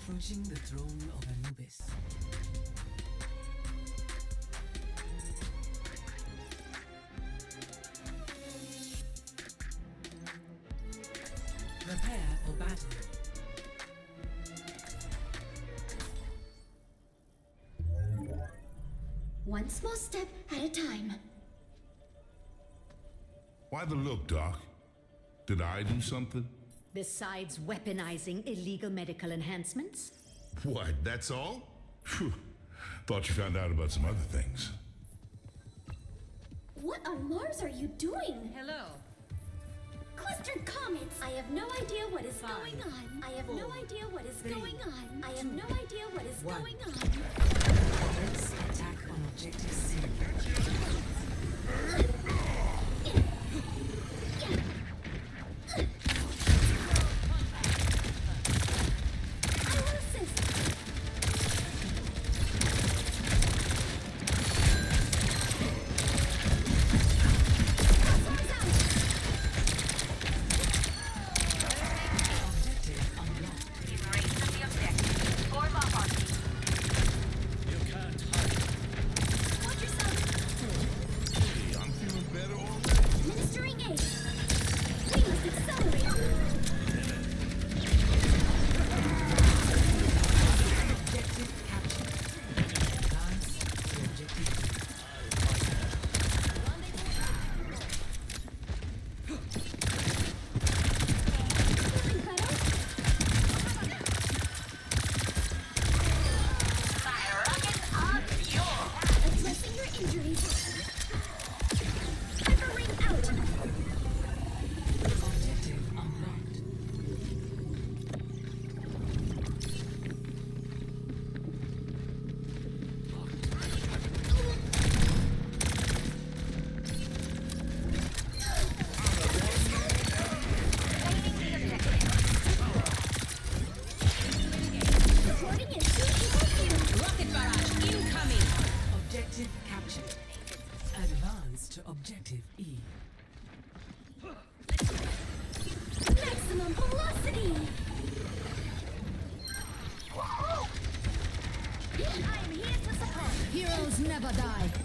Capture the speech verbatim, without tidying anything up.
Approaching the throne of Anubis. Prepare for battle. One small step at a time. Why the look, Doc? Did I do something? Besides weaponizing illegal medical enhancements? What, that's all? Phew. Thought you found out about some other things. What on Mars are you doing? Hello. Clustered comets! I have no idea what is Five, going on. I have four, no idea what is three, going on. I have two, no idea what is one. going on. Let's attack on objective C. I will assist. Crossbows out. Objective unlocked. Erase the objective. Form up on me. Watch yourself. Hey, I'm feeling better already. Ministering aid. We must accelerate. Objective captured. Advance to objective B. Feeling better? Fire rocket on fuel. Addressing your injuries. Hyper ring out. Objective unlocked. Reporting in two equals two. Rocket barrage incoming! Objective captured. Advance to objective E. Maximum velocity. I'm here to support. Heroes never die.